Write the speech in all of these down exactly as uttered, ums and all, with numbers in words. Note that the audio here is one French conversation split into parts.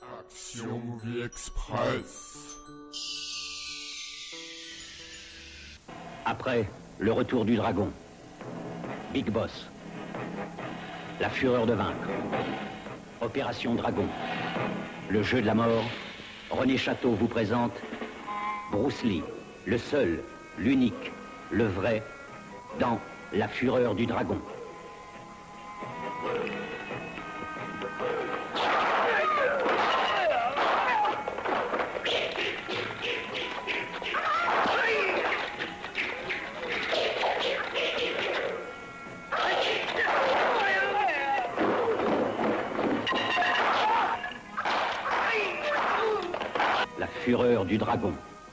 Action Movie Express. Après le retour du dragon, Big Boss, la fureur de vaincre, Opération Dragon, le jeu de la mort, René Château vous présente Bruce Lee, le seul, l'unique, le vrai, dans La fureur du dragon. La fureur du dragon.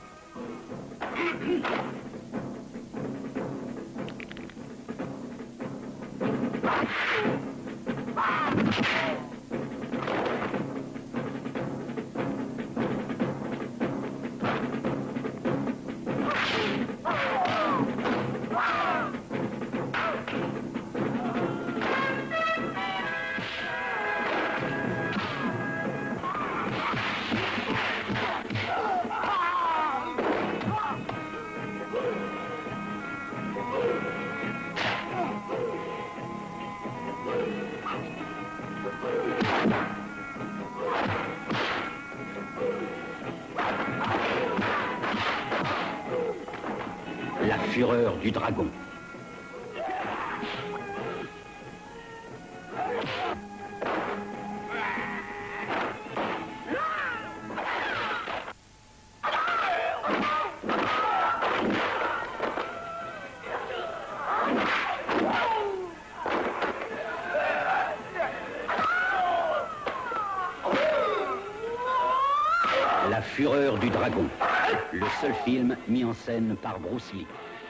La fureur du dragon. La fureur du dragon, le seul film mis en scène par Bruce Lee.